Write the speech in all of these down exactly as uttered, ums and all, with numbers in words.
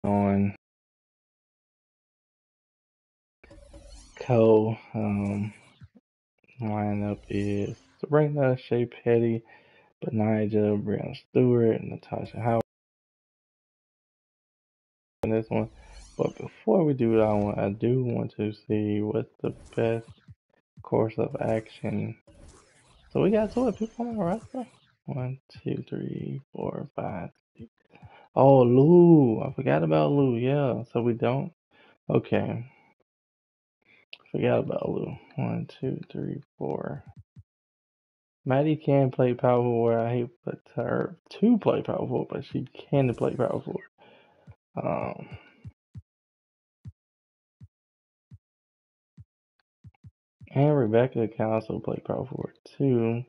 on co um, lineup is Sabrina, Shea Petty, Benija, Brianna Stewart, Natasha Howard in this one. But before we do that, I, want, I do want to see what's the best course of action. So we got two of people on the roster. One, two, three, four, five, six. Oh, Lou. I forgot about Lou. Yeah. So we don't. Okay. Forgot about Lou. One, two, three, four. Maddie can play power forward. I hate for her to play power forward, but she can play power forward. Um, and Rebecca can also play power forward too.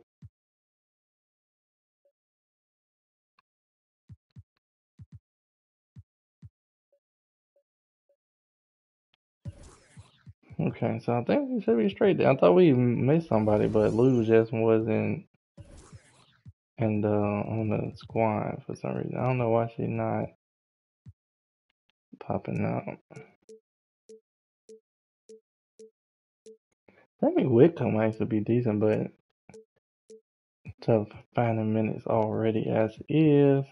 Okay, so I think we should be straight there. I thought we missed somebody, but Lou just wasn't in the on the squad for some reason. I don't know why she's not popping up. Maybe Whitcomb might actually be decent, but tough finding minutes already as is.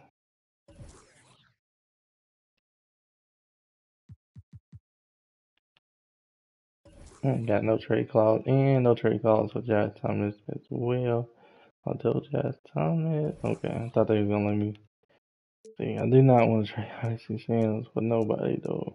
Ain't got no trade clause and no trade clause for Josh Thomas as well. I'll tell Josh Thomas. Okay, I thought they was gonna let me see. I do not want to trade Odyssey Sanders for nobody though.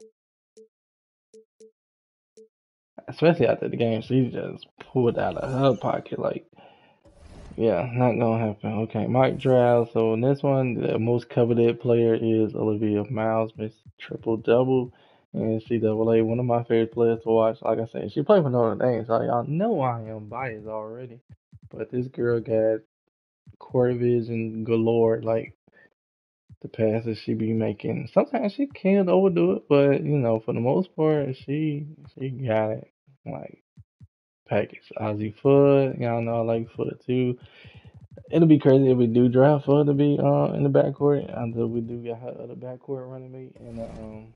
Especially after the game she just pulled out of her pocket. Like, yeah, not gonna happen. Okay, Mike Drow. So in this one, the most coveted player is Olivia Miles, Miss Triple Double. And she double A, one of my favorite players to watch. Like I said, she played for Notre Dame, so y'all know I am biased already. But this girl got court vision galore. Like the passes she be making, sometimes she can overdo it, but you know, for the most part, she she got it. Like package. Ozzy Foot, y'all know I like Foot too. It'll be crazy if we do draft Foot to be uh in the backcourt until we do get her other backcourt running mate and uh, um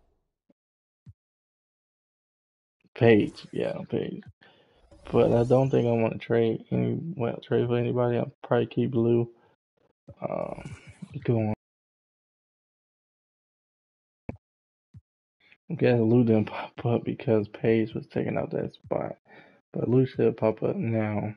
Page, yeah, Page. But I don't think I want to trade any well trade for anybody. I'll probably keep Lou. Um, going. I guess Lou didn't pop up because Paige was taking out that spot. But Lou should pop up now.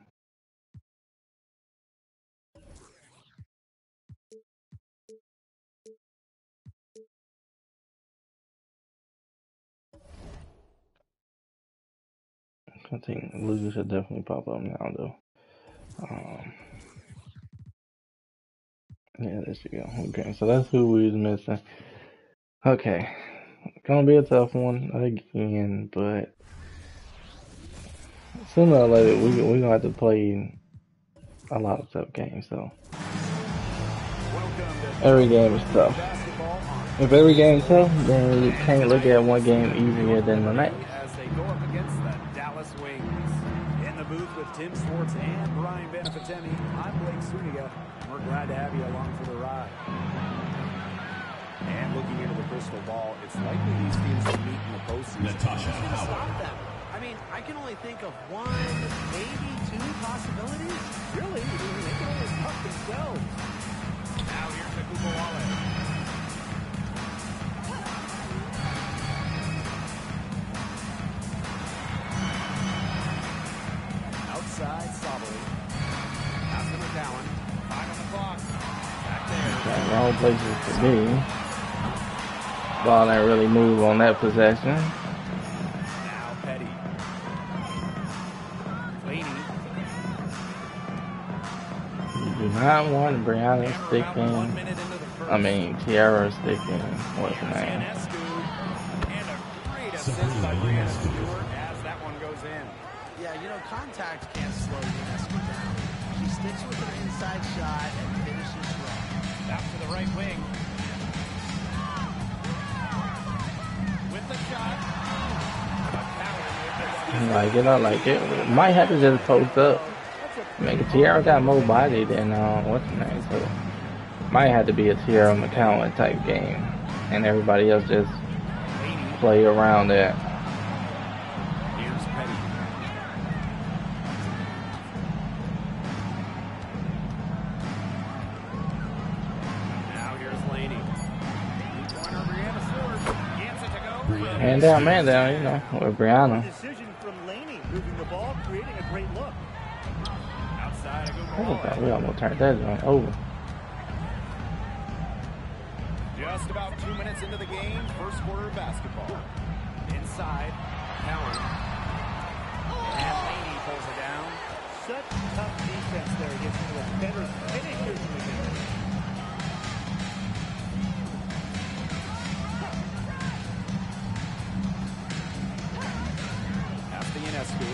I think Lou should definitely pop up now though. Um, yeah, there she go. Okay, so that's who we was missing. Okay, gonna be a tough one again, but sooner or later we we gonna have to play a lot of tough games. So every game is tough. If every game is tough, then you can't look at one game easier than the next. As they go up against the Dallas Wings. In the booth with Tim Swartz and Brian Benefitemi, I'm Blake Suniga. We're glad to have you along for the ride. And looking into the crystal ball, it's likely these teams will meet in the postseason. Natasha Howard. I mean, I can only think of one, maybe two possibilities. Really, they can only cut themselves. Now here's Akubuwale. Outside, Sabali. Out to McCowan. Five on the clock. Back there. Got wrong places to be. Ball ain't really move on that possession. Now Petty. Laney. You do not want Brianna sticking. I mean, Tiara sticking. What's her name? And a great assist by Brianna Stewart as that one goes in. Yeah, you know, contact can't slow Ionescu down. She sticks with an inside shot and finishes strong. Out to the right wing. With the shot. I like it, I like it. Might have to just post up. I mean, Tiara got more body than, uh, what's her name, so might have to be a Tiara McCowan type game. And everybody else just play around that. Here's Petty. Now here's Laney. Corner, Brianna Stewart. Gets it to go. Man down, man down, you know, with Brianna. Decision from Laney, moving the ball, creating a great look. Outside, a good Oh, ball. God, we almost turned that joint over. Just about two minutes into the game, first quarter of basketball. Inside, Allen. And Laney pulls it down. Such tough defense there against one of the better finishers in the game. Pass the Ionescu.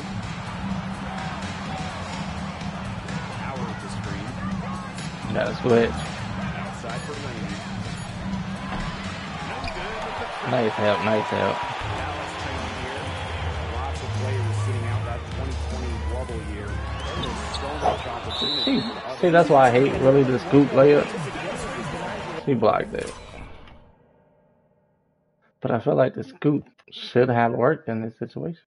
Howard with the screen. Got a switch. Outside for Laney. No good with the Nice help, nice help. Dallas training here. Lots of players sitting out that twenty twenty bubble year. There's so much opportunity. See, see, that's why I hate really the scoop layup. She blocked it. But I feel like the scoop should have worked in this situation.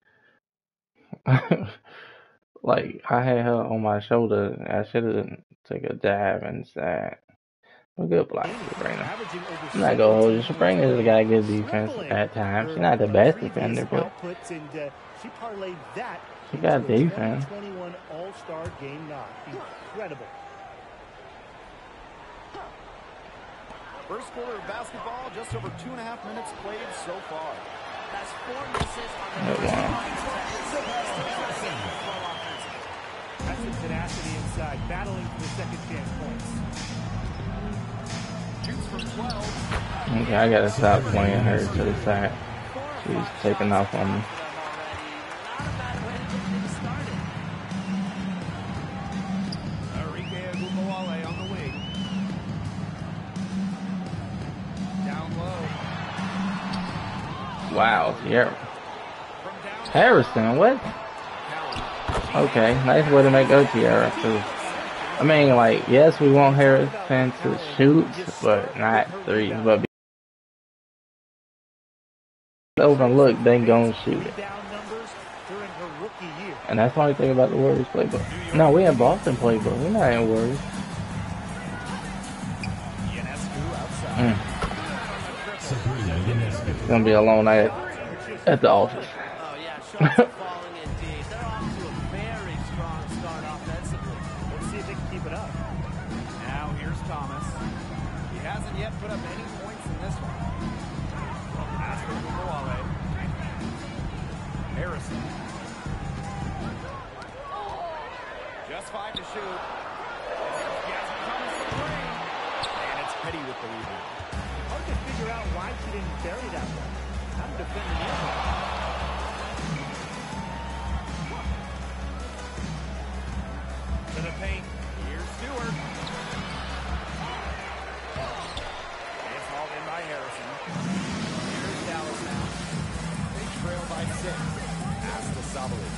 Like, I had her on my shoulder. I should have taken a dive inside. A good block, Sabrina. I'm not gonna hold you. Sabrina's got good defense at times. She's not the best defender, but She parlayed that she got defense. twenty-one All-Star game nod. Incredible. First quarter of basketball, just over two and a half minutes played so far. That's four misses on the Good first one. That's some tenacity inside, battling for the second chance points. Shoots from twelve. Okay, I gotta stop playing her to the side. She's taking off on me. Not a bad way to get things started. Enrique Agumbawale on the wing. Down low. Wow, Sierra. From down. Harrison, what? Okay, nice way to make go, Tiara. Too. I mean, like, yes, we want Harrison to shoot, but not three. But be overlooked, they gon' shoot it. Down numbers during her rookie year. And that's the only thing about the Warriors playbook. No, we in Boston playbook. We're not in Warriors. Ionescu outside. Mm. It's gonna be a long night at the office. Oh, yeah, shots are falling indeed. They're off to a very strong start offensively. Let's see if they can keep it up. Now here's Thomas. He hasn't yet put up any points in this one. Pass for Agumbawale. Harrison. Just five to shoot. Jasmine Thomas for three. And it's Petty with the rebound. Hard to figure out why she didn't bury that one. How to defend the inside. To the paint. Here's Stewart. It's hauled in by Harrison. Here's Dallas now. They trail by six. Pass to Sabali.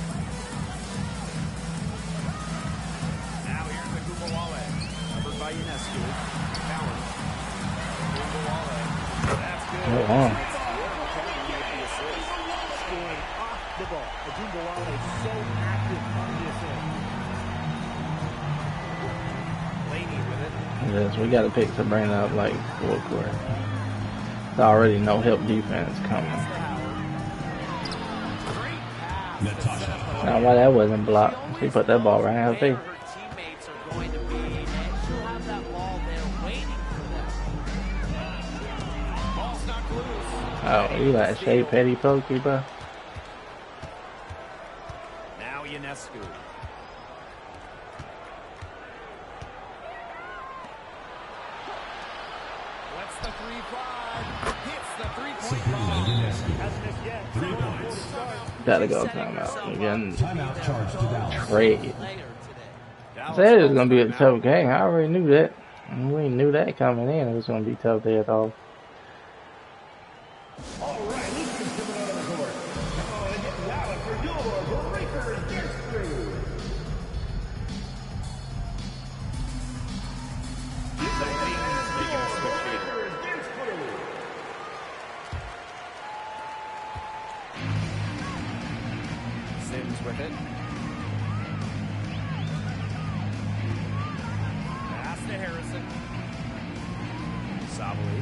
Now here's Agumbawale. Covered by Ionescu. Allen. Agumbawale. That's good. Good one. Scoring off the ball. Agumbawale is so active on the assist. Laney with it. Yes, we gotta pick Sabrina up like full court. There's already no help defense coming. Now why that wasn't blocked? She put that ball right in her face. Her teammates are going to be, and she'll have that ball there waiting for them. Ball's knocked loose. Oh, you like Shea Petty Pokey, bro? Now Ionescu. Lets the three fly. Hits the three-point line. Hasn't missed yet. Three points. Gotta go timeout. Again, trade. Later today. I said it was gonna be a tough game. I already knew that. We knew that coming in. It was gonna be tough there at all. All right, let's get coming out of the court. Come on and get loud for your Breakers Dance Crew. Making a switch here. Breakers Dance Crew. Simmons with it. Pass to Harrison. Sabali.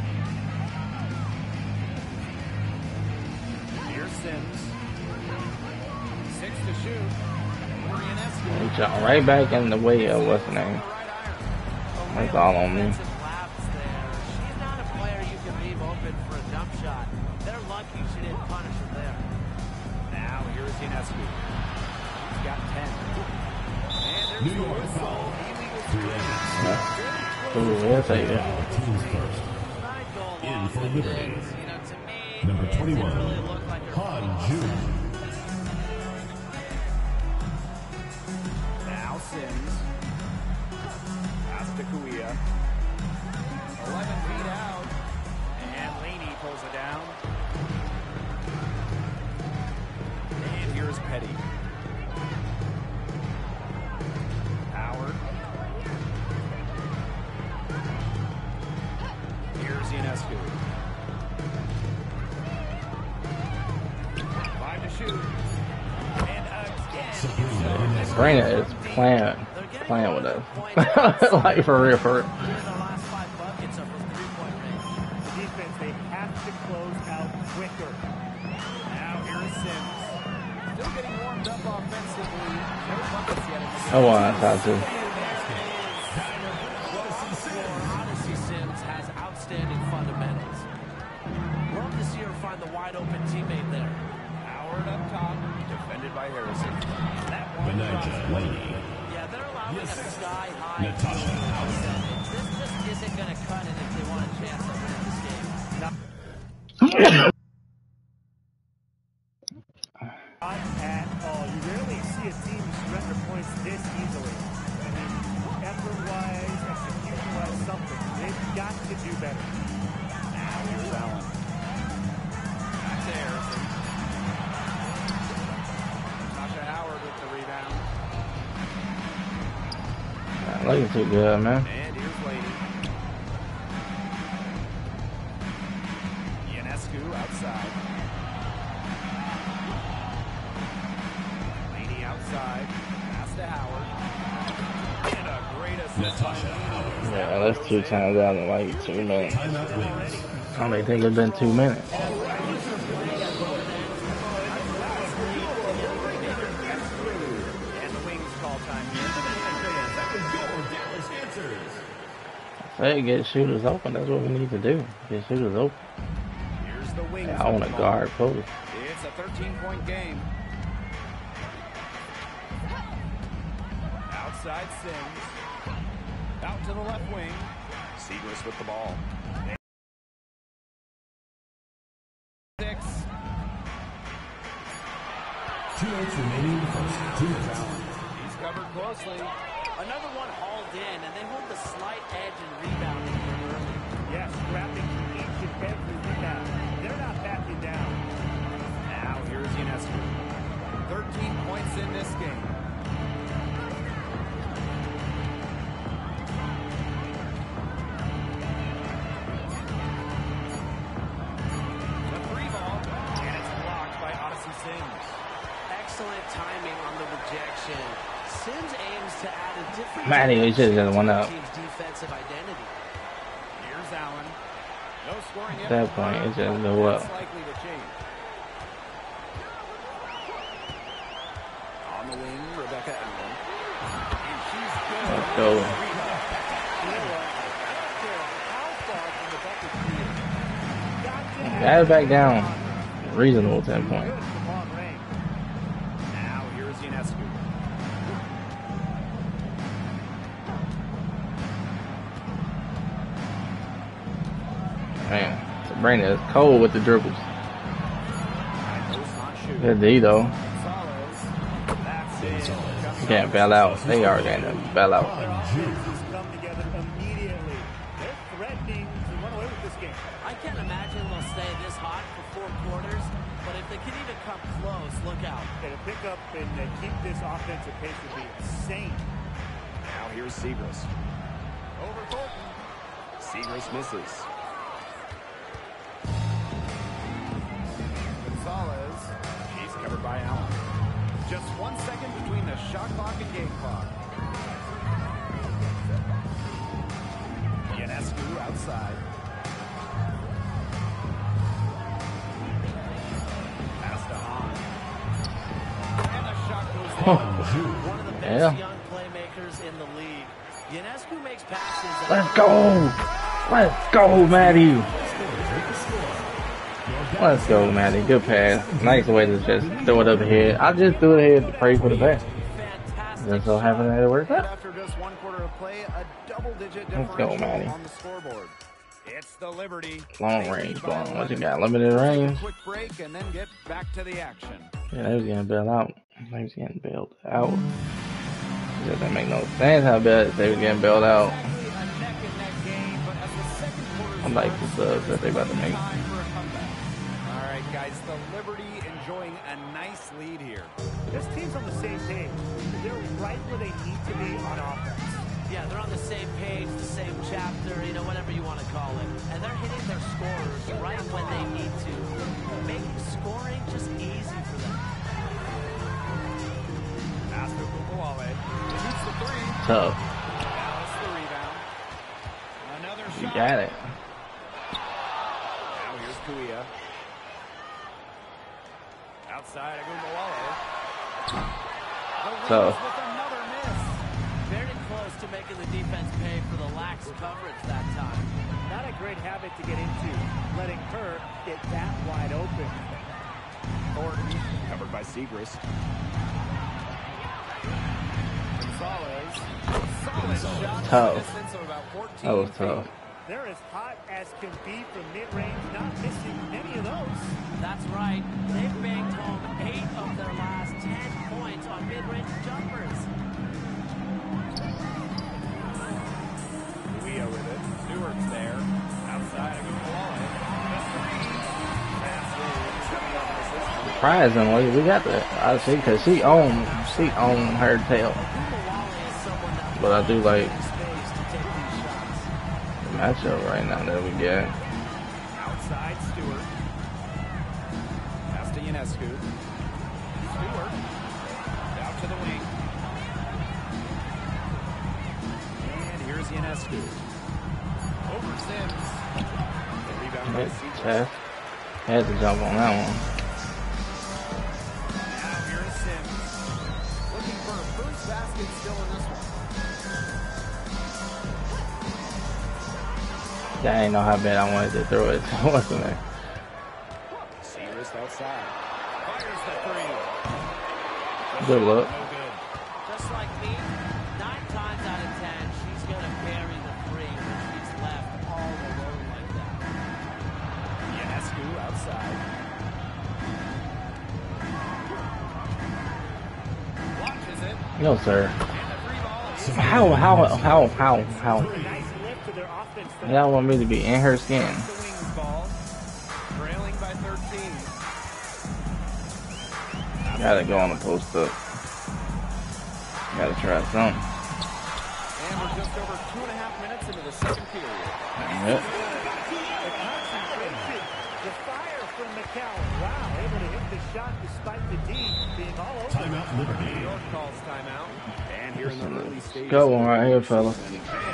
Here's Sims. Six to shoot. He jumped right back in the way of what's the name. That's all on me. She's not a player you can leave open for a dump shot. They're lucky she didn't punish him there. Now here's Ionescu. He's got ten. And there's the whistle. Ooh, we'll take it. In for Liberty. Number twenty-one, Han Ju. Now Sims. Pass to Kuia. eleven feet out. And Laney pulls it down. And here's Petty. Howard. Here's Ionescu. Five to shoot. And again. Sabrina is playing, playing with us. Like for real, for real. The defense, they have to close out quicker. Now here's Sims. Still getting warmed up offensively. No buckets yet. I want to talk to. Odyssey Sims has outstanding fundamentals. Love to see her find the wide open teammate there. Howard up top, defended by Harrison. That one Benijah Laney. Yeah, they're allowing a sky high. Natasha Howard. This just isn't going to cut it if they want a chance to win this game. Not at all. You rarely see a team surrender points this easily. I mean, effort-wise, execution-wise, something. They've got to do better. Now here's Allen. Back to Harrison. Natasha Howard with the rebound. Not looking too good, man. And here's Laney. Ionescu outside. Laney outside. Pass to Howard. And a great assist. Natasha Howard. Yeah, that's two times out in like two minutes. Timeout wins. I don't even think it's been two minutes. And the Wings call time here. Dallas answers. Say, get shooters open. That's what we need to do. Get shooters open. Here's the Wings. Yeah, I want to guard post. It's a thirteen-point game. Outside Sims. Out to the left wing. Seagrass with the ball. Six. Two minutes remaining in the first. Two minutes. He's covered closely. Another one hauled in, and they hold the slight edge and rebounding here early. Yes, grabbing each and every rebound. They're not backing down. Now here's Ionescu. thirteen points in this game. The three ball, and it's blocked by Odyssey Sims. Excellent timing on the rejection. Sims aims to add a different Matty, we should've just went up. team's defensive identity. Here's Allen. No scoring At that point, it just go up. That's likely to change. On the wing, Rebecca Allen. And she's good. Let's go. You know what? I don't care how far from the bucket she is. Got to have Add it back down. Reasonable ten point. good from long range. Now here's Ionescu. Man, Sabrina is cold with the dribbles. Post not shooting. Good D though. Gonzalez. That's it. You can't bail out. They are going to bail out. Their offenses come together immediately. They're threatening to run away with this game. I can't imagine they'll stay this hot for four quarters, but if they can even come close, look out. Okay, to pick up and uh, keep this offensive pace would be insane. Now here's Seagrass. Over Colton. Seagrass misses. Gonzalez. She's covered by Allen. Just one second between the shot clock and game clock. Ionescu outside. Pass to Hahn. And the shot goes in. One of the best Yeah. young playmakers in the league. Ionescu makes passes. that- Let's go! Let's go, Maddie! Let's go, Maddie. Good pass. Nice way to just throw it up ahead. I just threw it ahead to pray for the best. Fantastic. Just so happened that it worked out. After just one quarter of play, a double-digit Let's go, differential Manny. on the scoreboard. It's the Liberty. Long They range lead by going. What you eleven. got? Limited range? Quick break and then get back to the action. Yeah, they was getting bailed out. They was getting bailed out. It doesn't make no sense how bad they was getting bailed out. Exactly a neck-and-neck game, but as the second quarter I like the subs that they about to make. time for a comeback. All right, guys, the Liberty enjoying a nice lead here. This team's on the same page. They're right where they need to be on offense. Yeah, they're on the same page, the same chapter, you know, whatever you want to call it. And they're hitting their scores right when they need to, making scoring just easy for them. Pass to Kukuale. Shoots the three. Tough. Dallas the rebound. Another You shot. got it. Now here's Kuia. Outside, Agumbawale. So- with another miss. Very close to making the defense pay for the lax coverage that time. Not a great habit to get into, letting her get that wide open. Thornton, covered by Segrist. Gonzalez. Solid shot. Tough. Distance of about fourteen That was feet. tough. They're as hot as can be from mid-range, not missing any of those. That's right. They've banked home eight of their last ten points on mid-range jumpers. Kuia with it. Stewart's there. Outside, Agumbawale. The three. Pass is coming up with assist. Surprisingly, we got that. I see, cause she owned, she owned her tail. Agumbawale is someone that But I do like space to take these shots. the matchup right now that we got. Outside, Stewart. Pass to Ionescu. Stewart. Out to the wing. And here's Ionescu. Over Sims. The rebound by Segrist. Chest. Had to jump on that one. Now here's Sims. Looking for a first basket still in this one. I didn't know how bad I wanted to throw it. What's in there? Segrist outside. Fires the three. Good luck. No good. Just like me, nine times out of ten, she's going to bury the three when she's left all alone like that. Ionescu outside. Launches it. No, sir. And the three ball is How, how, how, how, how? Nice lift to their offense. Y'all want me to be in her skin? the wings ball. Trailing by thirteen. Gotta go on the post up. Gotta try something. And we're just over two and a half minutes into the second period. Yep. The concentration, the fire from McCallum. Wow, able to hit the shot despite the D being all over. Timeout Liberty. New York calls timeout. And here in the early stages. Good one right here, fella. It's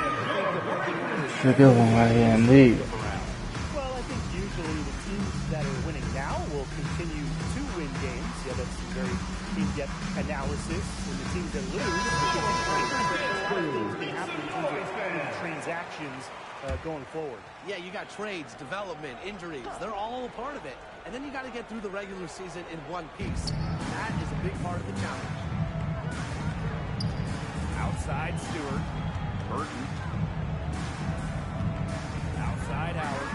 a good one right here, indeed. Well, I think usually the teams that are winning now will continue to win games. Yeah, that's some very in-depth analysis. And the teams that lose, a lot of things can happen in terms of transactions uh, going forward. Yeah, you got trades, development, injuries. They're all a part of it. And then you got to get through the regular season in one piece. That is a big part of the challenge. Outside Stewart. Burton. Outside Howard.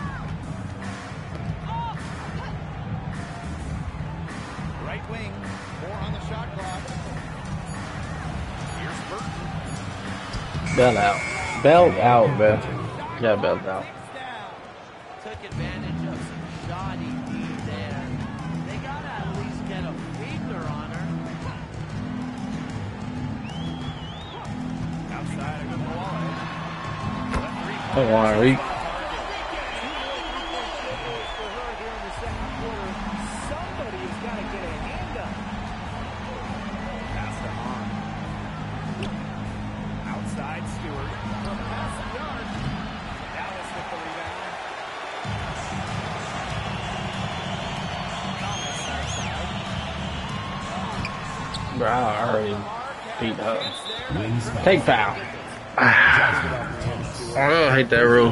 Right wing. Four on the shot clock. Here's Burton. Belt out. Belt out, man. Got belt out. Took advantage of some shoddy D there. They got to at least get a finger on her. Outside Agumbawale. Come on, Reek. For her here in the second quarter, somebody has got to get a hand up. Bro, I already beat her. Take foul. I really hate that rule.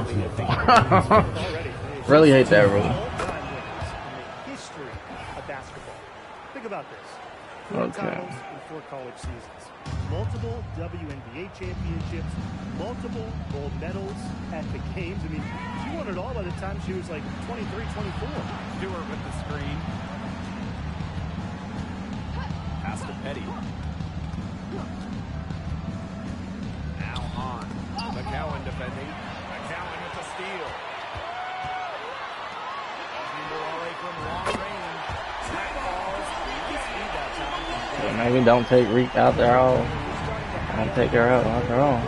Really hate that rule. History of basketball. Think about this. Four Okay. titles in four college seasons. Multiple W N B A championships. Multiple gold medals at the games. I mean, she won it all by the time she was like twenty-three, twenty-four. Stewart with the screen. Pass to Petty. Now on. McCowan defending. McCowan with the steal. Wale from long range. Tap balls. Speed that time. But maybe don't take Reek out there all. Don't take her out after all.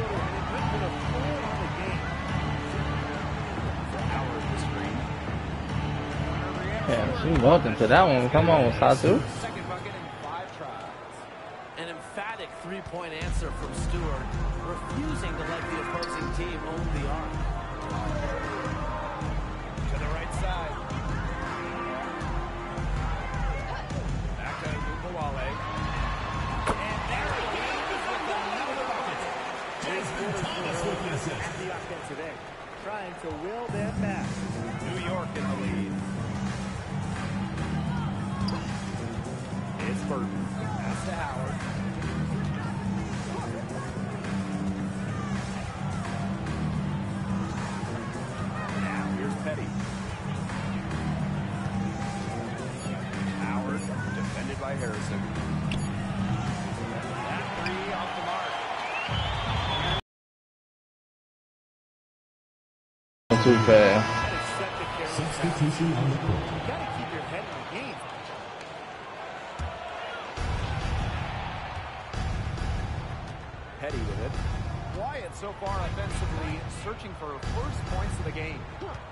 Howard the screen. Yeah, she walked into that one. Come on, Satu. Second bucket in five tries. An emphatic three-point answer from Stewart, refusing to let the opposing team own the arc. To the right side. Back to Wale. And there he is with another bucket. Thomas with the assist. At the offensive end, trying to will them back. New York in the lead. It's Burton. Pass to Howard. Now here's Petty. Howard defended by Harrison. That three off the mark. Too fast. That is set to carry. Substitution on the court. You gotta keep your head in the game. Petty with it. Wyatt so far offensively searching for first points of the game.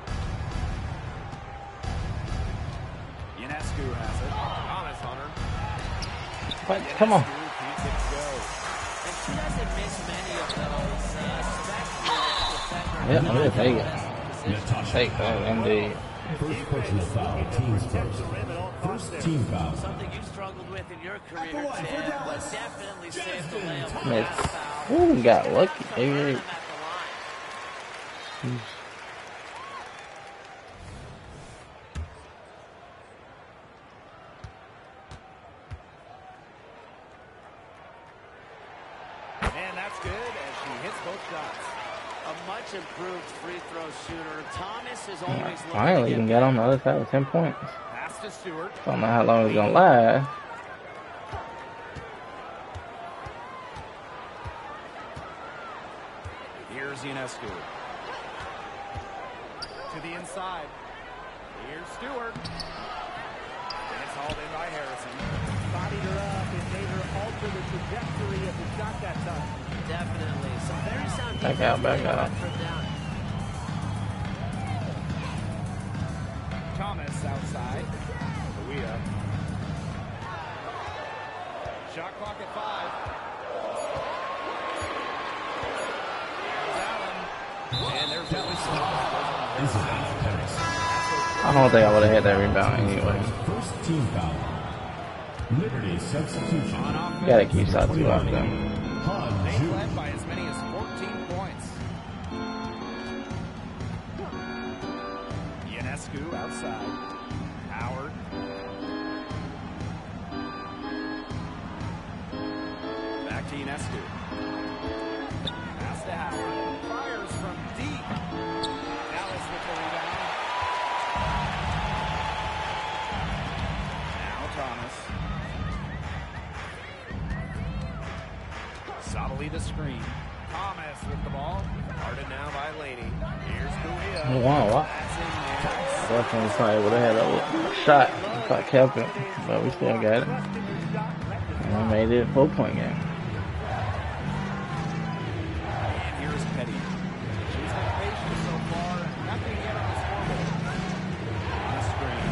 Ionescu has it. Thomas on her. What? Come on. Ionescu keeps it to go. And she doesn't miss many of those, uh, especially Yeah, I'm gonna take it. Natasha. Take that, indeed. First personal foul. Teams first. First team foul. something you struggled with in your career, Tim, but definitely saved the layup on Miss. that foul. Ooh, got lucky. Hey, Them hey. at the line. And that's good as she hits both shots. A much improved free throw shooter. Thomas is always looking Finally, to you can get get on the other side with ten points. Pass to Stewart. Don't know how long it's gonna last. Here's Ionescu. To the inside. Here's Stewart. And it's hauled in by Harrison. Bodied her up and made her alter the trajectory of the shot that time. Definitely. Some very sound Back out, back out. Trip down. Thomas outside. Luia. Shot clock at five. Here's Allen. And there's Ellison. Isabel Pettis. I don't think I would have had that rebound anyway. First team foul. Liberty substitution. On offense. Gotta keep Satu out there. Han They Ju. led by as many as fourteen points. Ionescu outside. Howard. Back to Ionescu. Pass to Howard. Fires from deep. Dallas with the rebound. Now Thomas. Sabali the screen. Thomas with the ball. Guarded now by Laney. Here's Kuia. Wow, wow. That's in there. Definitely probably would have had a shot if I kept it, but we still got it. And we made it a four point game. And here's Petty. She's been patient so far. Nothing yet on the scoreboard. On the screen.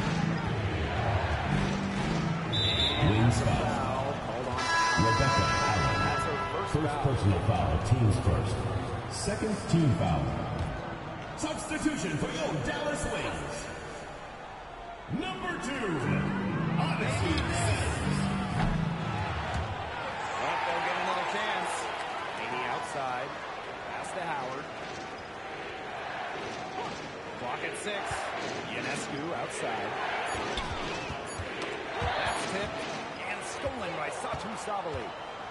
Wins foul. Foul. Hold on. Rebecca Allen. That's her first First foul. personal foul. Teams first. Second team foul. Substitution for your Dallas Wings. Number two, Odyssey Sims. outside. Pass to Howard. Clock at six. Ionescu outside. That's tipped and stolen by Satu Sabali.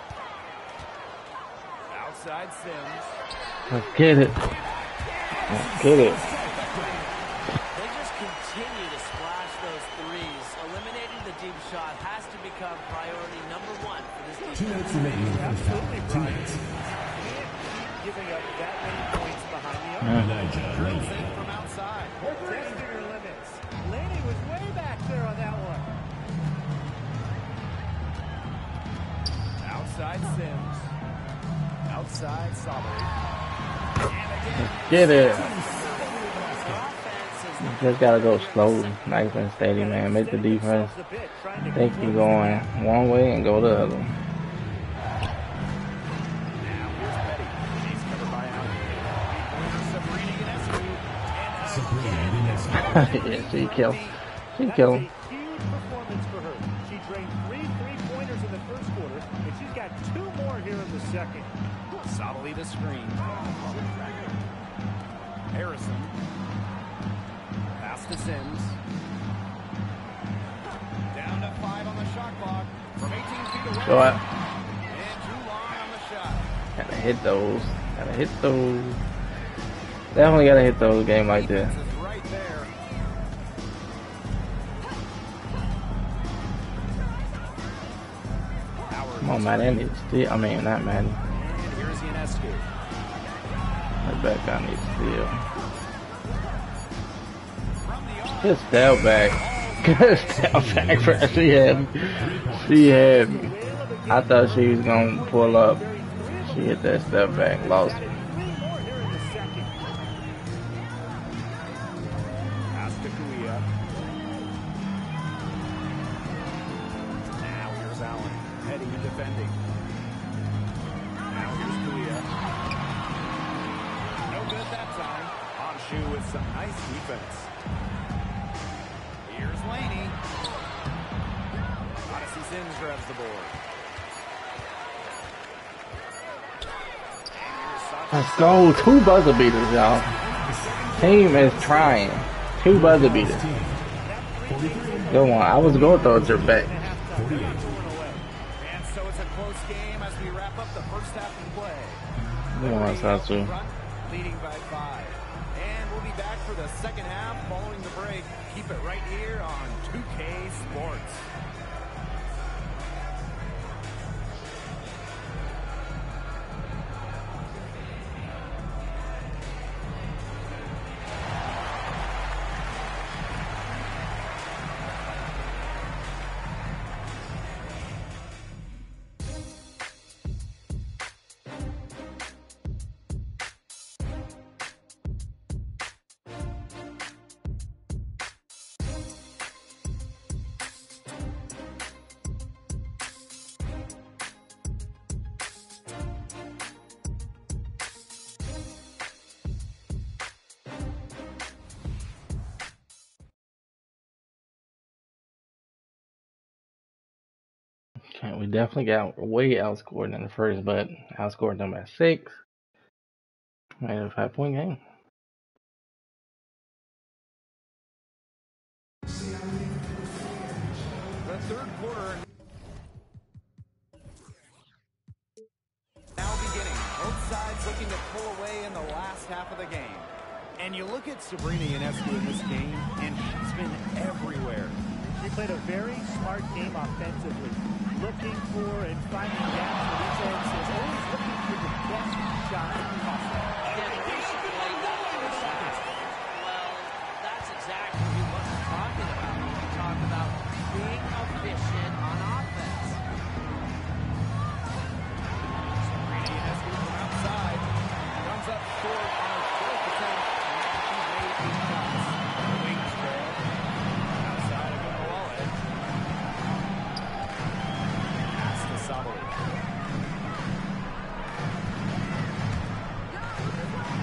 Outside Sims. Let's get it. Let's get it. They just continue to splash those threes. Eliminating the deep shot has to become priority number one for this Two team. minutes remaining in the first Absolutely, half. Two Brian. minutes. Can't keep giving up that many points behind the arc. Elijah Drills Laney. in from outside. Testing her limits. Laney was way back there on that one. Outside Sims. Outside Sabali. And again. Get it. Their offense is You just gotta go slow, nice and steady, man. Make the defense think you're going one way and go the other. Now here's Petty. She's covered by Allen. Sabrina Ionescu. Yeah, she killed. She killed. That's a huge performance for her. She drained three three-pointers in the first quarter, and she's got two more here in the second. Sabali the screen. Harrison. Pass to Sims. Down to five on the shot clock. From eighteen feet away. Go out. And too long on the shot. Gotta hit those. Gotta hit those. Definitely gotta hit those game like this. Defense is right there. Howard. Come on, man. That needs steal. I mean, not man. And here's Ionescu. That back guy needs steal. From the arc. Good step back. Good step back, bro. She had me. She had me. I thought she was gonna pull up. She hit that step back. Lost it. Three more here in the second. Pass to Kuia. Now here's Allen. Petty defending. Now here's Kuia. No good that time. Honshu with some nice defense. Here's Laney. Odyssey Sims grabs the board. And here's Sasha. Let's go. Two buzzer beaters, y'all. Team is trying. Two buzzer beaters. Good one. I was going to throw it to her back. And so it's a close game as we wrap up the first half of play. Good one, Satsu. Front, leading by five. And we'll be back for the second half following the break. Keep it right here on two K Sports. Okay, we definitely got way outscored in the first, but outscored them by six. Made it a five point game. The third quarter now beginning. Both sides looking to pull away in the last half of the game. And you look at Sabrina Ionescu in this game, and she's been everywhere. She played a very smart game offensively, looking for and finding gaps for defenses, always looking for the best shot possible. Yeah, the way she played that first half, well, that's exactly what we're talking about when we talk about being efficient on offense. Sabrina Ionescu from outside comes up short on her fourth attempt. She's made eight shots. The Wings trail. Outside of Ogunbowale. Pass to Sabali.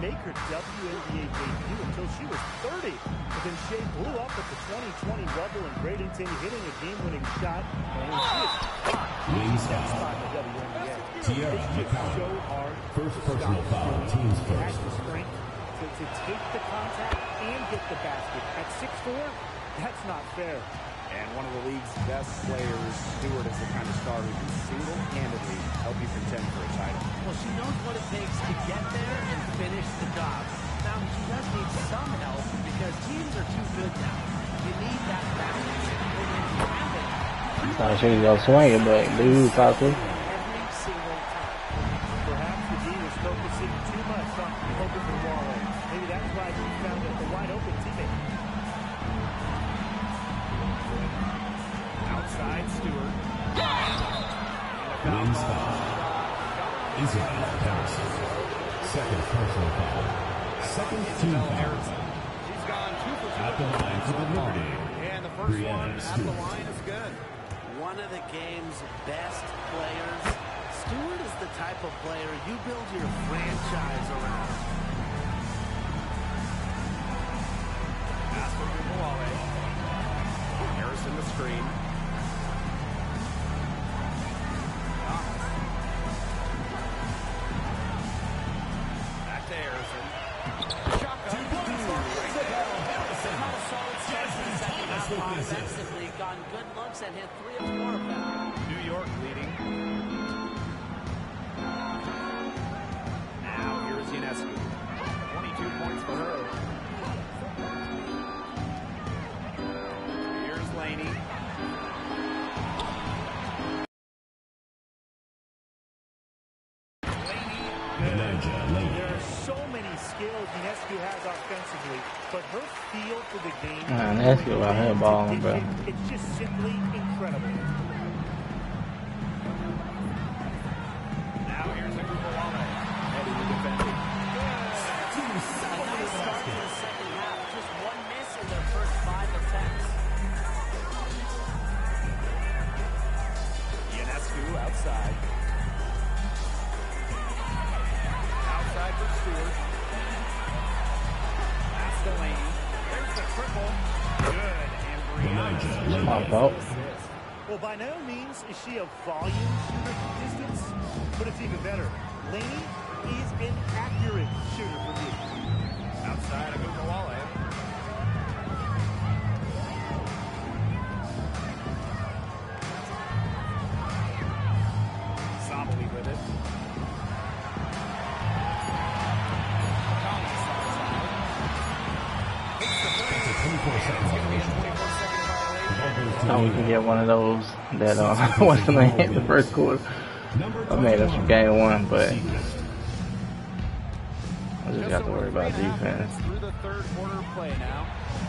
make her W N B A debut until she was thirty. But then Shea blew up at the twenty twenty Rubble in Bradenton, hitting a game-winning shot. And she is hot. Wings That's out. not the W N B A. Tierra It's just McCollum. so hard. First to personal stop foul, her. team's She has first. the strength to, to take the contact and get the basket. At six four, that's not fair. And one of the league's best players, Stewart, is the kind of star who can single-handedly help you contend for a title. Well, she knows what it takes to get there and finish the job. Now, she does need some help because teams are too good now. You need that balance. And when you have it, Thought she was gonna swing it, but dude, thought so. every single time. Perhaps the D was focusing too much on hoping for Waller. Maybe that's why he found a, a wide open teammate. Outside, Stewart. Wings foul. Isabel Harrison. Second personal foul. Second team foul. She's gone two for two. At the line for the Liberty. And the first Brianna one at the Stewart. line is good. One of the game's best players. Stewart is the type of player you build your franchise around. Pass to Gumawale. Harrison the screen. Back to Harrison. Shotgun. Not a solid start to the second half offensively. Gotten good looks and hit three or four of them. New York leading. Now here's Ionescu. twenty-two points for her. Here's Laney. Elijah Lane. There are so many skills Ionescu has offensively, but her feel for the game. Man, Ionescu out here balling, bro. It- It's just simply incredible. Now here's Gumawale. Heading to defending. A nice start to the second half. Just one miss in their first five attempts. Ionescu outside. Outside for Stewart. Pass to Laney. There's the triple. Good. And Elijah Brianna. Lane. My fault. Well, by no means is she a volume shooter from distance, but it's even better. Laney is an accurate shooter from deep. Outside of Gumawale. Sommely with it. Thomas outside. Hits the three. twenty-four second violation. twenty-four second violation. Thought we could get one of those that uh, what's the name in the first quarter. I made us from game one, but I just got to worry about defense. Through the third quarter play now.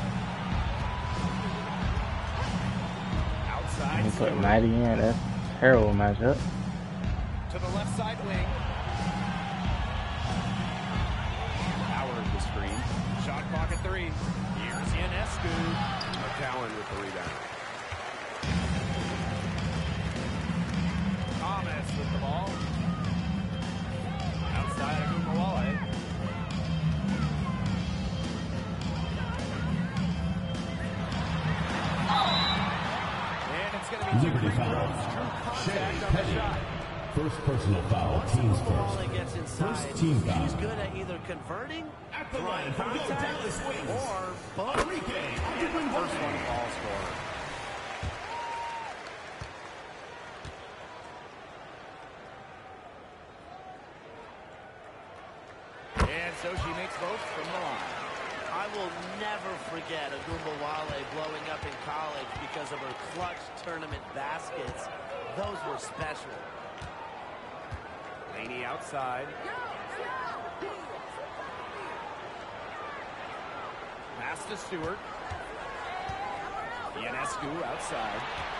Outside. He put Maddie in. That's a terrible matchup. To the left side wing. Howard the screen. Shot clock at three. Here's Ionescu. McCowan with the rebound. Thomas with the ball. Outside of Gumawale. And it's going to be Liberty two free foul. throws. True Shea contact on the Petty. shot. First personal foul, team's Wale first. gets inside. First team foul. She's good at either converting, At the drawing line for Yo contact, Dallas Wings. or both. Enrique First one falls for her. And so she makes both from the line. I will never forget Agumawale blowing up in college because of her clutch tournament baskets. Those were special. Laney outside. Pass to Stewart. Ionescu outside.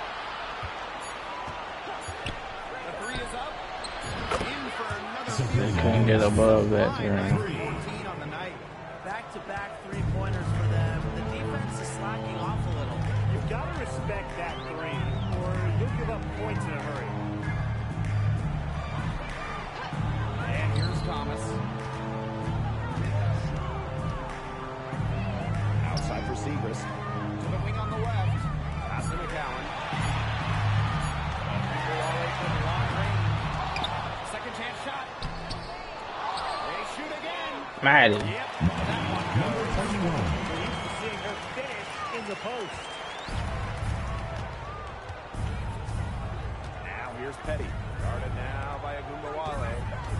The three is up. In for another So They field couldn't get above that screen. fourteen on the night. Back-to-back three-pointers for them. The defense is slacking off a little. You've got to respect that three, or you'll give up points in a hurry. And here's Thomas. Maddie. Yep, that one covers. We're used to seeing her finish in the post. Now here's Petty. Guarded now by Agumbawale.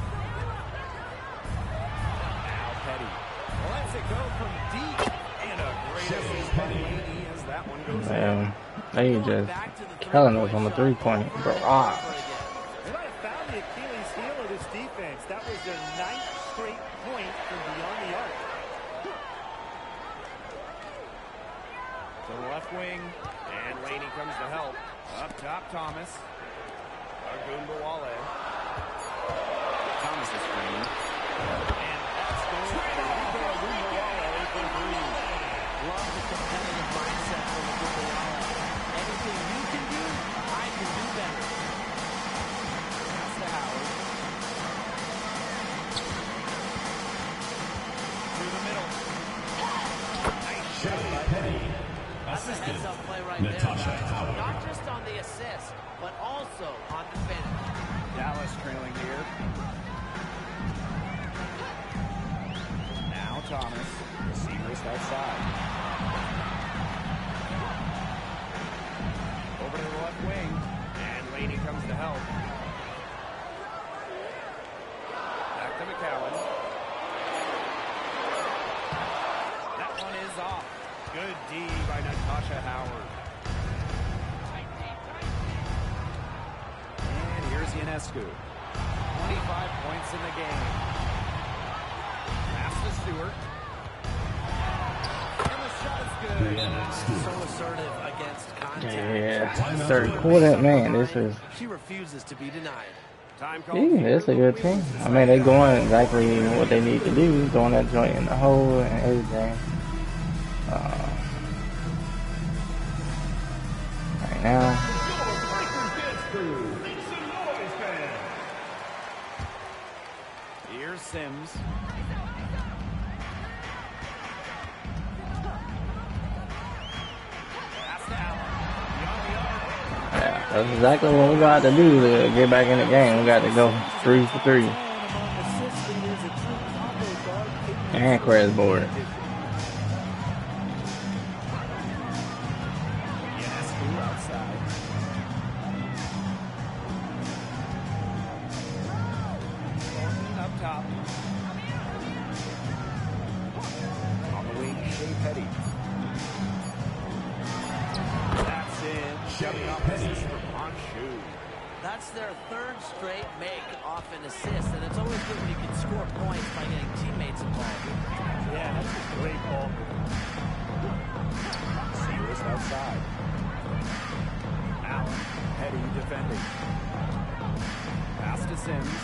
Now Petty. Lets it go from deep. And a great assist by Laney as that one goes in. Man, they just killing us on the three-point barrage. They might have found the Achilles heel of this defense. That was their ninth straight point from beyond the arc. To the left wing. And Laney comes to help. Up top, Thomas. Agumbawale. Thomas is screen. And that's good. Federico Agumbawale for three. Love the competitive mindset from Agumbawale. Anything you can do, I can do better. That's to Howard. To the middle. Nice shot by Petty. That's a heads-up play right Natasha there. Howard. Not just on the assist, but also on the finish. Dallas trailing here. Now Thomas. Receivers outside. Over to the left wing. And Laney comes to help. Back to McCowan. That one is off. Good D by Natasha Howard. And here's Ionescu. twenty-five points in the game. Pass to Stewart. And the shot is good. So assertive against contact. Yeah, third quarter, man, this is, She refuses to be denied. Time call. yeah, that's a good team. I mean, they going exactly what they need to do, throwing that joint in the hole and everything. Uh, right now, Here's Sims. Pass to Allen. Beyond the arc. yeah, that's exactly what we got to do to get back in the game. We got to go three for three. And crash board. Ionescu outside. Thornton up top. On the wing, Shea Petty. That's in. Shoving off assist for Ponshu. That's their third straight make off an assist, and it's always good when you can score points by getting teammates involved. Yeah, that's a great ball. Sears outside. Allen, Petty defending. Pass to Sims.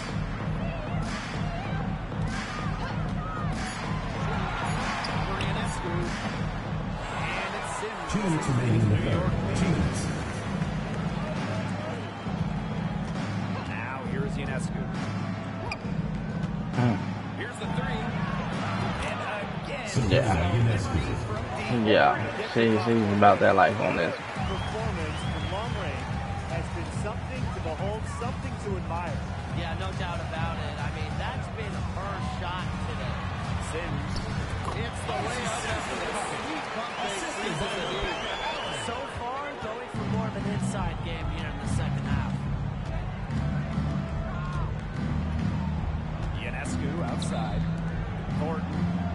For Ionescu. And it's Sims. Two minutes remaining in the third. Two minutes. Now here's Ionescu. Mm. Here's the three. And again. Yeah. Ionescu. Yeah, she, she's about that life on this. Performance from long range has been something to behold, something to admire. Yeah, no doubt about it. I mean, that's been her shot today. Sims. It's the layup after the sweet pump fake freezes the lead. So far, going for more of an inside game here in the second half. Ionescu outside. Thornton.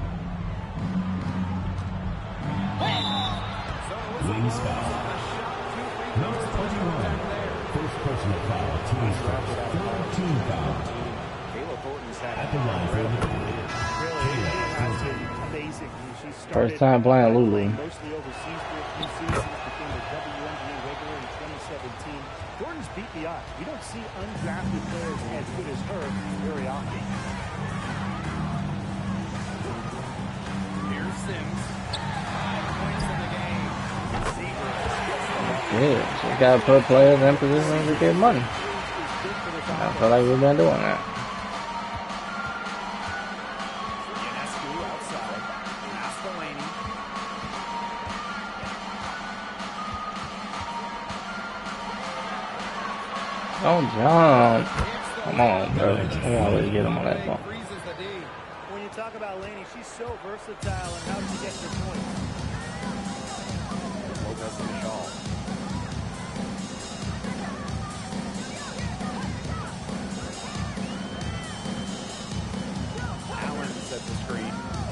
Wings foul. Number twenty-one. First personal foul. Team's first. Third team foul. Kayla Thornton's had At the line for the Really, it has been amazing. She started First time playing Lulu. mostly overseas for a few seasons, became a W N B A regular in twenty seventeen. Thornton's beat the eye. We don't see undrafted players as good as her very often. Here's Sims. Five points in the game. Yeah, she got to put players in position to get money. I feel like we've been doing that. Ionescu outside. Pass to Laney. Don't jump. Come on, bro. We always get him on that ball. Freezes the D. When you talk about Laney. She's so versatile and how she gets her points. Lopez and Shaw. Allen sets the screen.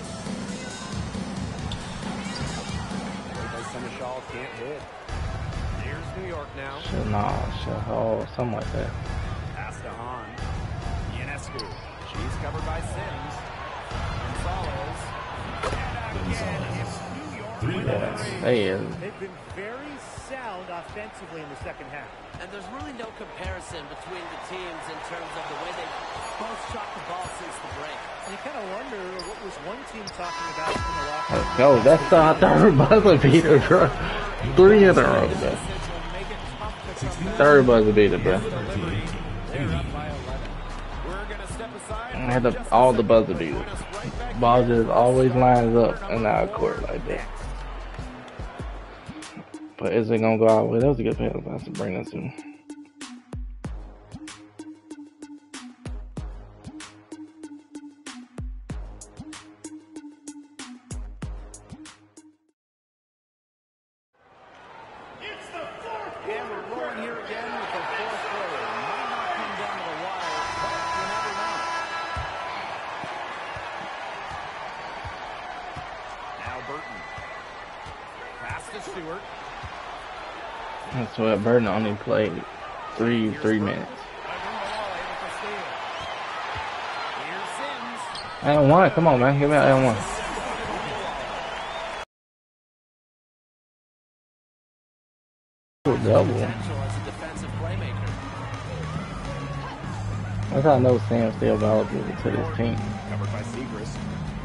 Lopez Seneschal can't hit. Here's New York now. Shit, nah, shit, oh, something like that. Pass to Hahn. Ionescu. She's covered by Sims. Gonzalez. And again, it's New York with Yeah, a three. they is. They've been very sound offensively in the second half. And there's really no comparison between the teams in terms of the way they both shot the ball since the break. And you kind of wonder what was one team talking about in the locker room. Let's go. That's the third buzzer beater, bro. Three in a row, bro. Third buzzer beater, bro. They're up by eleven. We're gonna step aside. I had the, all the buzzer beaters. Ball just always lines up in our court like that. But is it gonna go out? Well, that was a good pass. I have to bring that soon. It's the fourth And we're rolling here again with the fourth quarter. Might not come down to the wire, but you never know. Now Burton. Pass to Stewart. That's why Burton only played three three minutes. Agumbawale with the steal. Here's Sims. And one, come on, man, give me that one. Double. Potential as a defensive playmaker. That's how I know Sam's still valuable to this team. Covered by Segrist.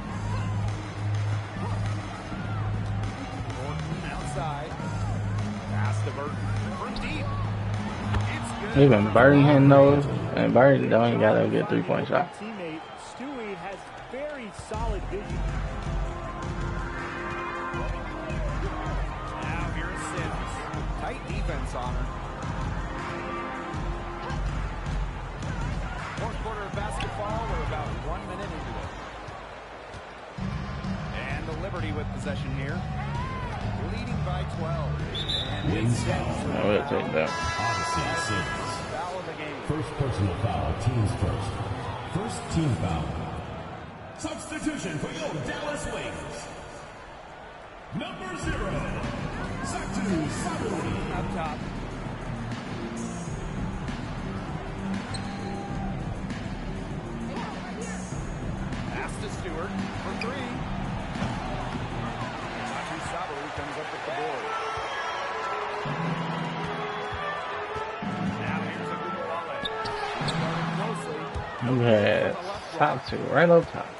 Thornton outside. Pass to Burton. From deep. It's good. Even Burton hitting those, and Burton don't even gotta get three point shot. Teammate Stewie has very solid vision. Now here's Sims. Tight defense on her. Fourth quarter of basketball. We're about one minute into it. And the Liberty with possession here. Leading by twelve. And Wins it's foul. I will take that. Odyssey Sims. foul of the game. First personal foul, teams first. First team foul. Substitution for your Dallas Wings. Number zero, Satu Saburi. Up top. Pass to Stewart for three. Satu Saburi comes up with the board. Now here's Agumbawale. Starting closely. You had top two right up top.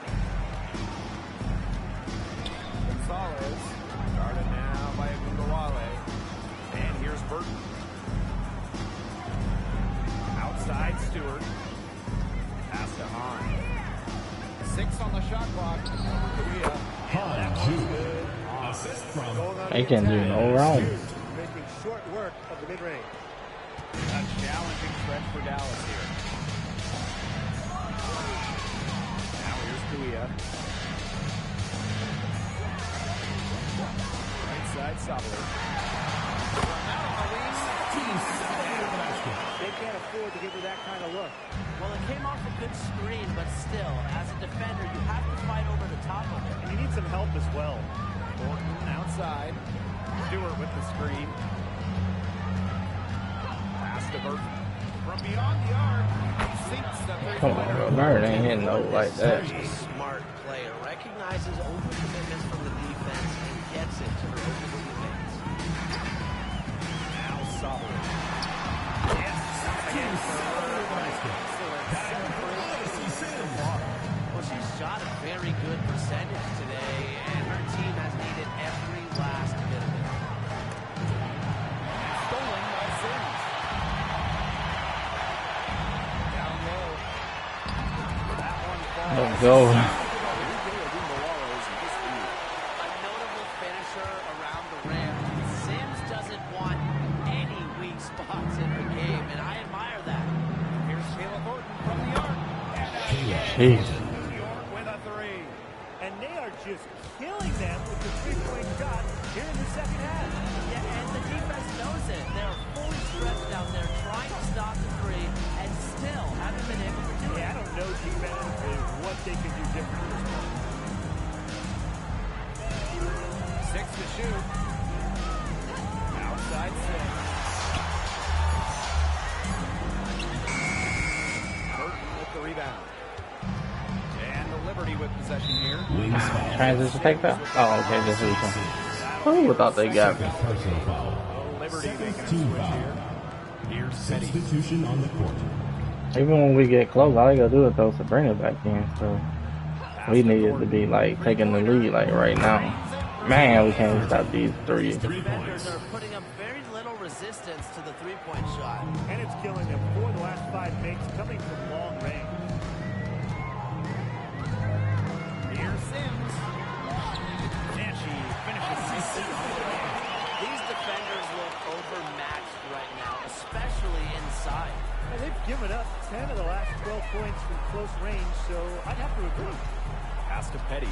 Gonzalez. Guarded now by Agumbawale. And here's Burton. Outside Stewart. Pass to Hahn. Six on the shot clock. Korea. Han Ju. Assist from They can't do no wrong. Making short work of the mid-range. A challenging stretch for Dallas here. Now here's Kuia. Right side Sabler. Out on the wing. They can't afford to give her that kind of look. Well, it came off a good screen, but still, as a defender, you have to fight over the top of it. And you need some help as well. Thornton outside. Stewart with the screen. Pass to Burton. From beyond the arc, he sinks the three. Come on, bro. Burton ain't hitting no like that. Such a smart player. Recognizes overcommitment from the defense and gets it to her open teammates. Now Sabler. Yes. Again for Well, she's shot a very good percentage today, and her team has needed every last bit of it. stolen by Sims. Down low. That one falls. Let's go. A notable finisher around the rim. Sims doesn't want any weak spots in her game, and I admire that. Here's Kayla Thornton from the arc. And again, Jeez. New York with a three. transition take that? Oh, okay, just reaching. Who thought they got me? Personal foul. Liberty making a Team switch foul. here. Here's Petty. Substitution on the court. Even when we get close, all they gotta do is throw Sabrina back in. So we needed to be like taking the lead like right now. Man, we can't stop these three. Defenders are putting up very little resistance to the three-point shot. And it's killing them. Four of the last five makes coming from long range. Here's Sims. And she finishes nicely on the way. These defenders look overmatched right now, especially inside. And they've given up ten of the last twelve points from close range, so I'd have to agree. Pass to Petty.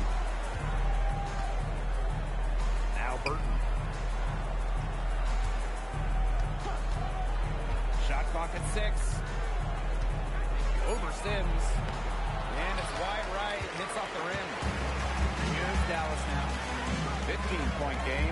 Now Burton. Shot clock at six. Over Sims. And it's wide right. Hits off the rim. Here's Dallas now. fifteen point game.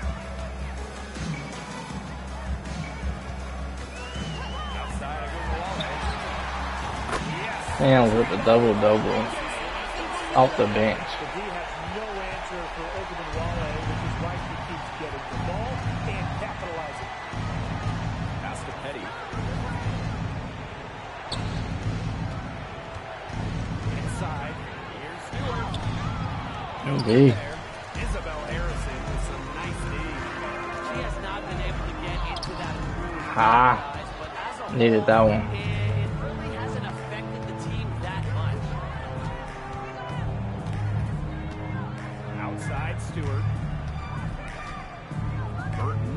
Outside of Guadalajara. Yes. And with the double double off the bench. The D has no answer for Ogunbowale, which is why he keeps getting the ball and capitalizing. Pass to Petty. Inside. Here's Stewart. Indeed. There. Isabel Harrison with some nice D. She has not been able to get into that groove. Ah, guys, but as a needed whole, that one. It, it really hasn't affected the team that much. Outside Stewart. Burton.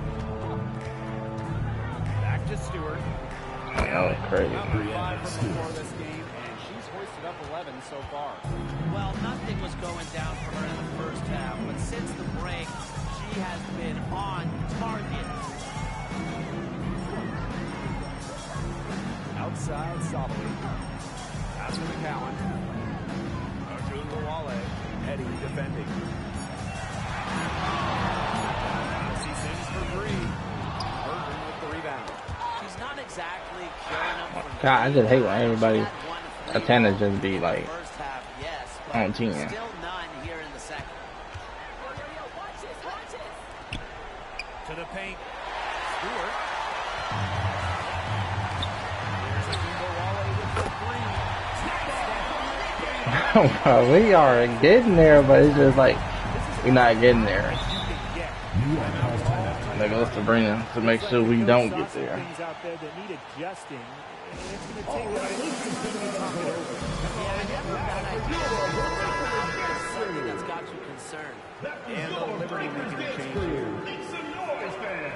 Back to Stewart. That was crazy. Number five from before this game, and she's hoisted up eleven so far. Well, nothing was going down for her in the first half, but since the break, she has been on target. Outside Solomon. Pass to McCowan. Ogunbowale. Petty defending. She sings for three. Burton with the rebound. She's not exactly showing up from God, I just hate when everybody Had one three attendance just be like first half, yes, but on ten. still none here in the second. To the paint. Stewart. Here's Ogunbowale with the three. we are getting there, but it's just like we're not getting there. You are now timeout. There goes Sabrina to make sure we don't get there. Things out there that need adjusting, and it's going to take them at least a minute to talk it over. Yeah, never a bad idea. Something that's got you concerned. And the Liberty making a change here. Make some noise, fans.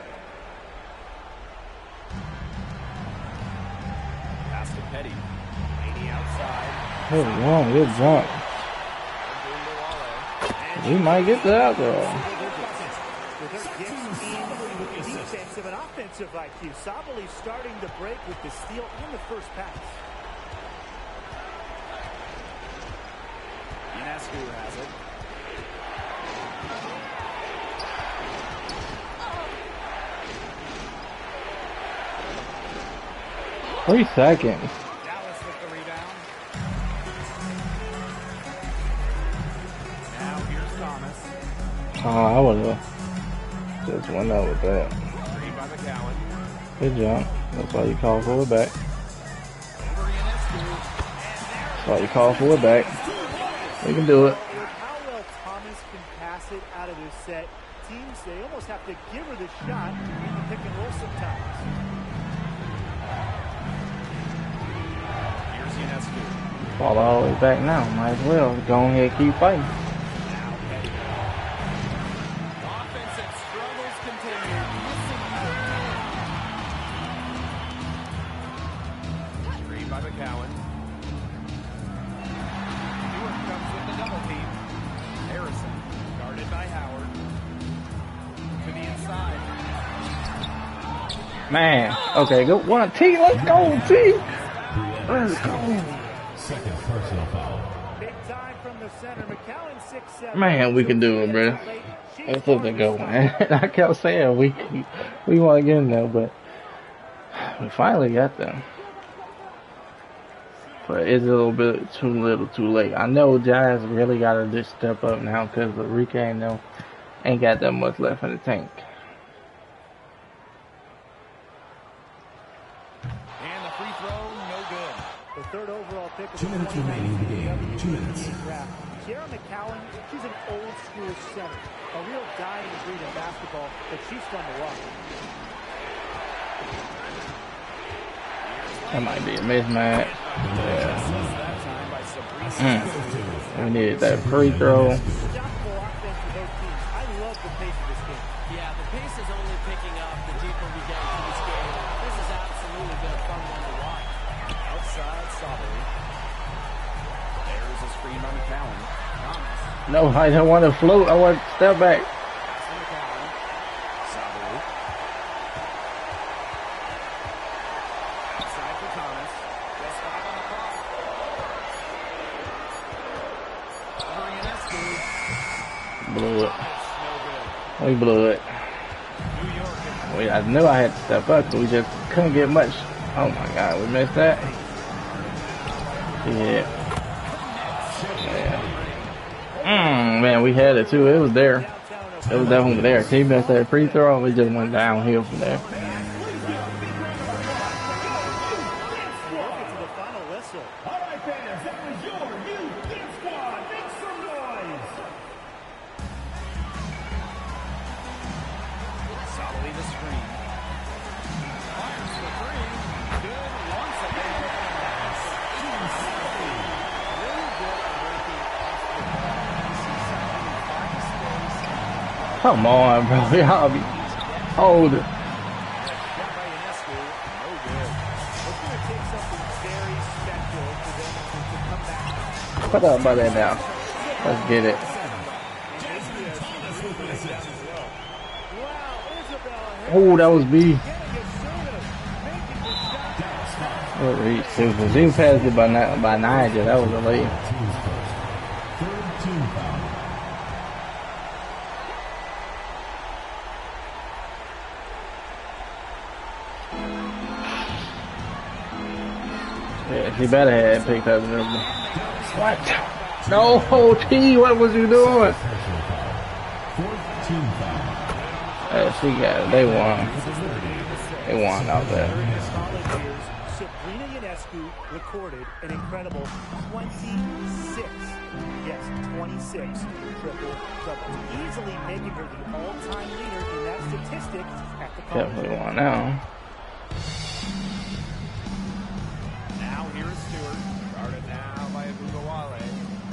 Pass to Petty. Haney outside. Good one, good jump. Ogunbowale. We might get that though. With her gifts in defensive and offensive I Q, Sabali starting to break with the steal and the first pass. Ionescu has it. Three seconds. Dallas with the rebound. Now here's Thomas. Oh, I would have just went out with that. Screen by McCowan. Good jump. That's why you call for it back. Over Ionescu. That's why you call for it back. We can do it. With how well Thomas can pass it out of this set, teams, they almost have to give her the shot in the pick and roll sometimes. Here's Ionescu. Fall all the way back now. Might as well. Go ahead and keep fighting. Now Petty. Offensive struggles continue. Screen by McCowan. Stewart comes with the double team. Harrison guarded by Howard. To the inside. Man. Okay, go one. T, let's go, T. Let's go. Second personal foul. Big time from the center. McCowan six seven. Man, we can do it, bro. Let's let it go, man. I kept saying we we want to get in there, but we finally got them. But it's a little bit too little, too late. I know Jazz really got to just step up now because Enrique ain't no ain't got that much left in the tank. And the free throw, no good. The third overall pick of Two the minutes remaining in the game. Two W N B A minutes. draft. Kiara McCowan, she's an old school center, a real dying breed in basketball, but she's fun to watch. That might be a mismatch. Yeah. That time by Sabrina. Mm. We needed that free throw. Unstoppable offense for both teams. I love the pace of this game. Yeah, the pace is only picking up the deeper we get into this game. This has absolutely been a fun one to watch. Outside, Sabri. There's a screen by McCowan. Thomas. No, I don't want to float. I want to step back. Pass to McCowan. Sabri. Outside for Thomas. Just five on the clock. Ionescu. Blew it. No good. We blew it. New York. We, I knew I had to step up, but we just couldn't get much. Oh my God, we missed that. Yeah. Yeah. Mm, man, we had it too. It was there. It was definitely there. He missed that free throw. We just went downhill from there. We'll get to the final whistle. All right, fans, that was your youth dance squad. Make some noise. Sabri the screen. Fires for three. Good once again. Really good at working off the ball. You see something in five space. Come on, bro. Y'all be hold it. Shot by Ionescu. No good. It's going to take something very special for them to, to come back. Put up by that now. Let's get it. Wow, Isabella Oh, that was B. getting assertive, making the shot. What reach? If he passed it by ni- by Nigel, that was a late. Teams first. Third team foul. Yeah, he better have picked up the What? No, T, what was you doing? Personal foul. Fourth team foul. Yeah, she got it. They won. They won out there. During his college years, Sabrina Ionescu recorded an incredible twenty-six. Yes, twenty-six triple doubles, easily making her the all-time leader in that statistic at the college Definitely level. won now. Now here is Stewart. Guarded now by Abugawale.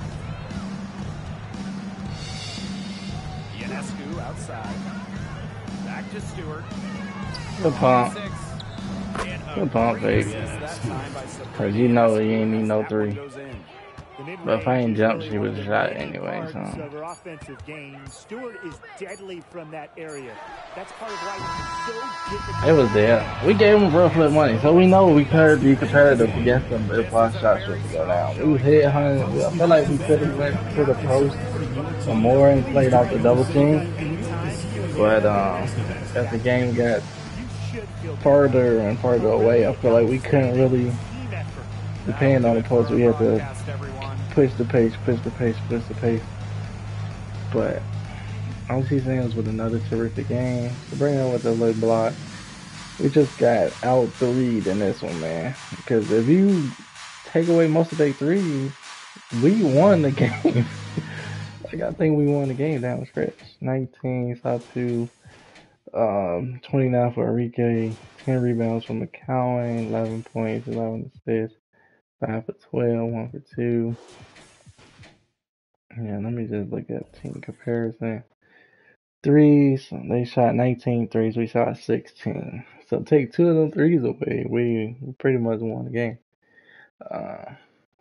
Ionescu outside. Back to Stewart. Good pump. Six. And a Good pump, great babe. assist that time by Sabrina. Cause you know he ain't need no That one three. goes in. The mid-range But if I ain't is jumped, really she one would've of the shot main anyway, parts so. of her offensive game. Stewart is deadly from that area. That's part of why it's so difficult. It was there. We gave him real flip money, so we know we could be competitive against them if our shots were to go down. We was hit hunting. I feel like we could have went to the post some more and played out the double team. But um, as the game got further and further away, I feel like we couldn't really Team effort. depend on the post. We had to Broadcast, everyone. push the pace, push the pace, push the pace. But O C Sims with another terrific game. Sabrina with a little block. We just got out three in this one, man. Because if you take away most of their threes, we won the game. Like I think we won the game down the stretch. nineteen, Satu, um, twenty-nine for Enrique, ten rebounds from McCowan, eleven points, eleven assists, five for twelve, one for two. Yeah, let me just look at team comparison. Threes, they shot nineteen threes, we shot sixteen. So take two of them threes away, we pretty much won the game. Uh,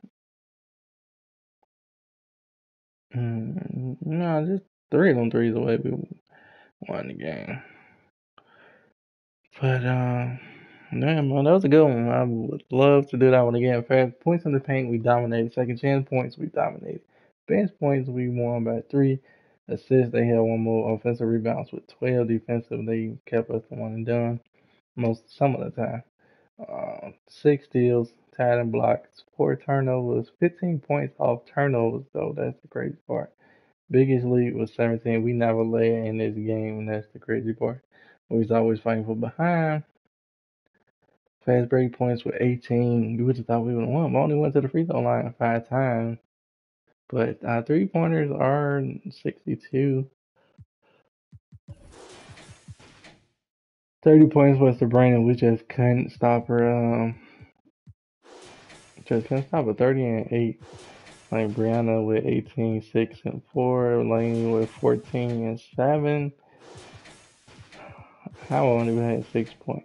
mm, no, just three of them threes away, we won the game. But, uh, yeah, man, that was a good one. I would love to do that one again. Fast points in the paint, we dominated. Second chance points, we dominated. Bench points, we won by three. Assists, they had one more. Offensive rebounds with twelve. Defensive, they kept us one and done most some of the time. Uh, six steals, tied in blocks, four turnovers, fifteen points off turnovers though. That's the crazy part. Biggest lead was seventeen. We never led in this game, and that's the crazy part. We was always fighting for behind. Fast break points were eighteen. We would have thought we would have won. We only went to the free throw line five times. But our three pointers are sixty-two. thirty points was to Brandon. We just couldn't stop her. Um, just couldn't stop her. thirty and eight. Like Brianna with eighteen, six, and four. Lainey with fourteen and seven. How only had six points.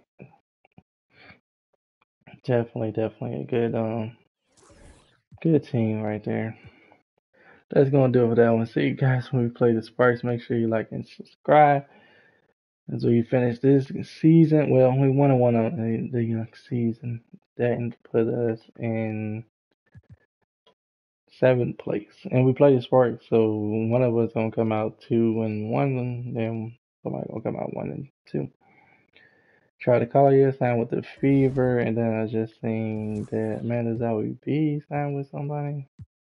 Definitely, definitely a good um good team right there. That's gonna do it for that one. See you guys when we play the Sparks. Make sure you like and subscribe. As we finish this season, well, we won and one on the, the young season. That put us in seventh place, and we play the Sparks. So one of us gonna come out two and one, and then somebody gonna come out one and two. Try to call you sign with the Fever, and then I just seen that Amanda Zoe B signed with somebody.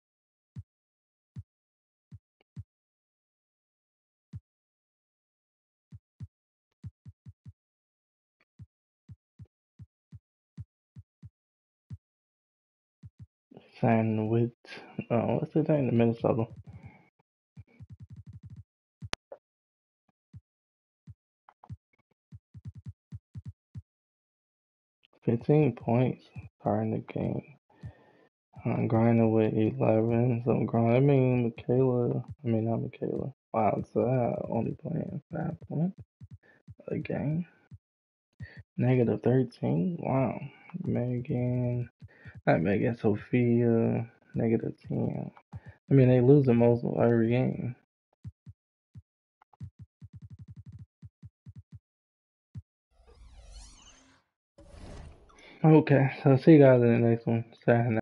Signed with uh, what's the name? The Minnesota. Fifteen points starting the game. I'm grinding with eleven, so I'm grinding. I mean, Michaela, I mean, not Michaela. Wow, so I only playing five points a game. Negative thirteen. Wow. Megan, not Megan, Sophia, negative ten. I mean, they lose the most of every game. Okay, so see you guys in the next one. Saturday night.